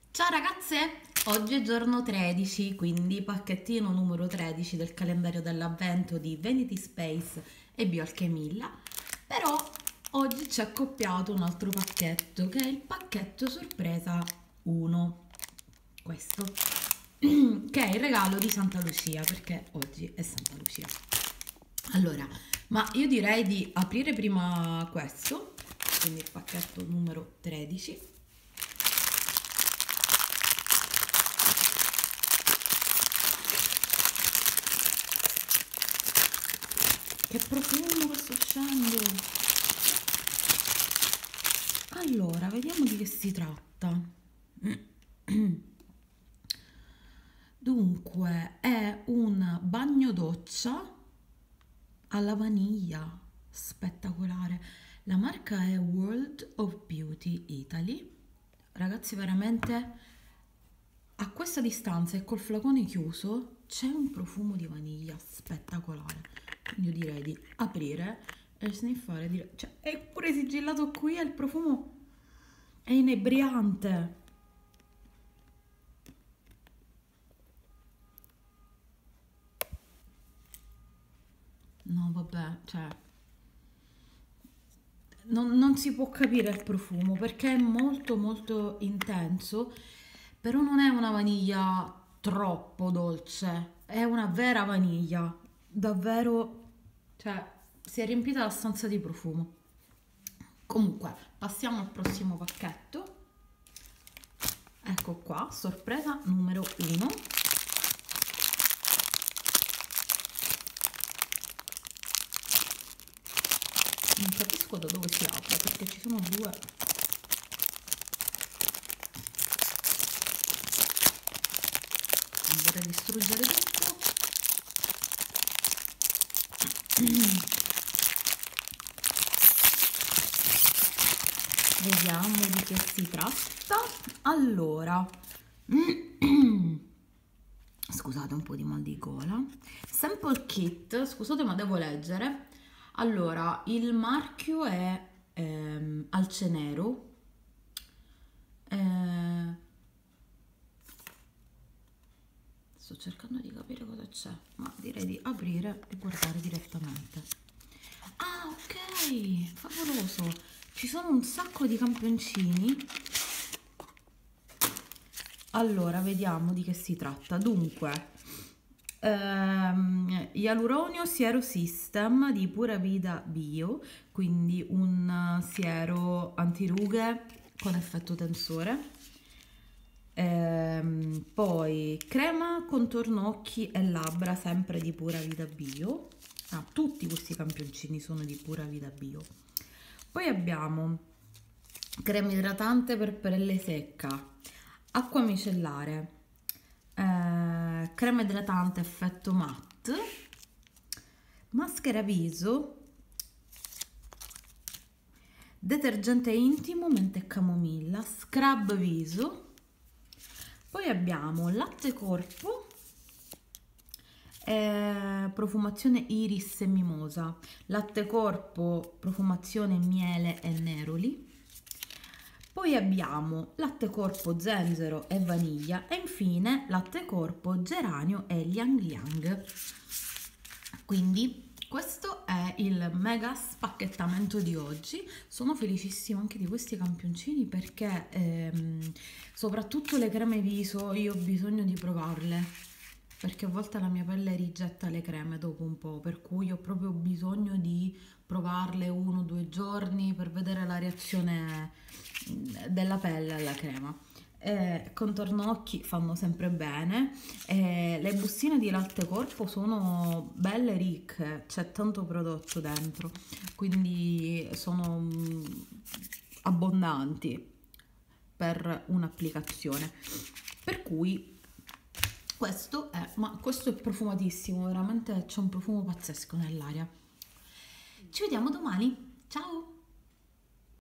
Ciao ragazze! Oggi è giorno 13, quindi pacchettino numero 13 del calendario dell'avvento di Vanity Space e Bioalchemilla. Però oggi ci è accoppiato un altro pacchetto che è il pacchetto sorpresa 1. Questo che è il regalo di Santa Lucia, perché oggi è Santa Lucia. Allora, ma io direi di aprire prima questo, quindi il pacchetto numero 13. Che profumo che sto uscendo! Allora, vediamo di che si tratta. Dunque, è un bagno doccia alla vaniglia. Spettacolare. La marca è World of Beauty Italy. Ragazzi, veramente a questa distanza e col flacone chiuso c'è un profumo di vaniglia spettacolare. Quindi io direi di aprire e sniffare. Cioè, è pure sigillato qui e il profumo è inebriante. No, vabbè, cioè, non si può capire il profumo perché è molto molto intenso, però non è una vaniglia troppo dolce, è una vera vaniglia, davvero, cioè, si è riempita la stanza di profumo. Comunque, passiamo al prossimo pacchetto. Ecco qua, sorpresa numero 1. Non capisco da dove si apre perché ci sono due. Non vorrei distruggere tutto. Vediamo di che si tratta. Allora, scusate, un po' di mal di gola. Sample kit, scusate ma devo leggere. Allora, il marchio è Alcenero. Eh, sto cercando di capire cosa c'è, ma direi di aprire e guardare direttamente. Ah, ok, favoloso. Ci sono un sacco di campioncini. Allora, vediamo di che si tratta. Dunque, Ialuronio Siero System di Pura Vida Bio, quindi un siero antirughe con effetto tensore. Poi crema contorno occhi e labbra sempre di Pura Vida Bio. Ah, tutti questi campioncini sono di Pura Vida Bio. Poi abbiamo crema idratante per pelle secca, acqua micellare, crema idratante effetto matte, maschera viso, detergente intimo, mente e camomilla, scrub viso. Poi abbiamo latte corpo, profumazione iris e mimosa, latte corpo, profumazione miele e neroli. Poi abbiamo latte corpo, zenzero e vaniglia e infine latte corpo, geranio e liang liang. Quindi questo è il mega spacchettamento di oggi. Sono felicissima anche di questi campioncini perché soprattutto le creme viso io ho bisogno di provarle perché a volte la mia pelle rigetta le creme dopo un po', per cui ho proprio bisogno di provarle 1 o 2 giorni per vedere la reazione della pelle alla crema. Contorno occhi fanno sempre bene. Le bustine di latte corpo sono belle ricche, c'è tanto prodotto dentro, quindi sono abbondanti per un'applicazione. Per cui questo è profumatissimo, veramente c'è un profumo pazzesco nell'aria. Ci vediamo domani. Ciao!